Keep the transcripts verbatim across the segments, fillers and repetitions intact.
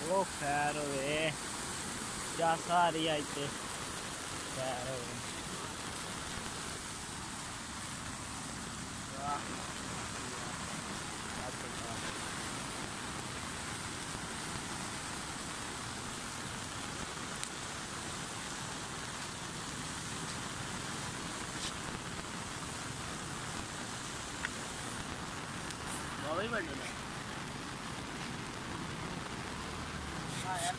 ओ खैर होवे क्या सारी आई थे खैर होवे वाह वही बढ़िया हाँ यार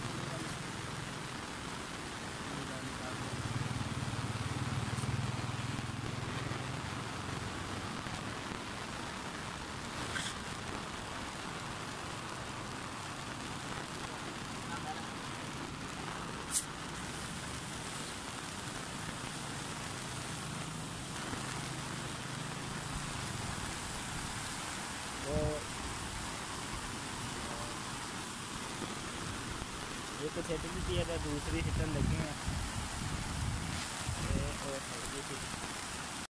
ये तो सेटिंग की है तो दूसरी सिस्टम लगी है और